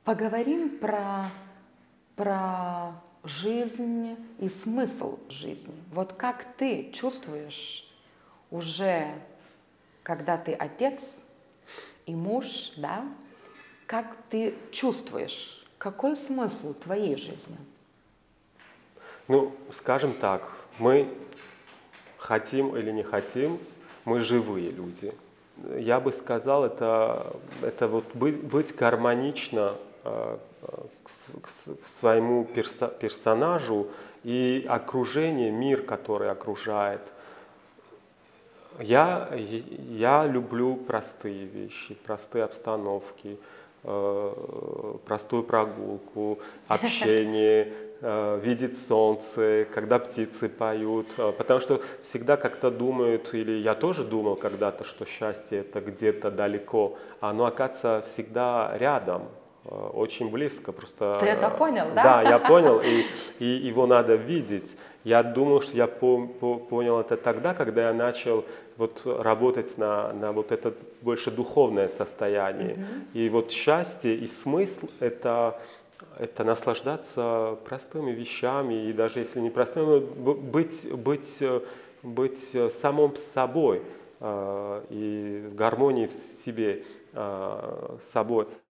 Поговорим про жизнь и смысл жизни. Вот как ты чувствуешь уже, когда ты отец и муж, да, как ты чувствуешь, какой смысл твоей жизни? Ну, скажем так, мы хотим или не хотим, мы живые люди. Я бы сказал, это вот быть гармонично к своему персонажу и окружение, мир, который окружает. Я люблю простые вещи, простые обстановки, простую прогулку, общение, видеть солнце, когда птицы поют. Потому что всегда как-то думают, или я тоже думал когда-то, что счастье это где-то далеко, а оно оказывается всегда рядом. Очень близко, Ты это просто, понял, да, да? я понял, и его надо видеть. Я думал, что я понял это тогда, когда я начал вот работать на вот это больше духовное состояние. И вот счастье и смысл это наслаждаться простыми вещами, и даже если не простыми, быть самым собой и в гармонии в себе с собой.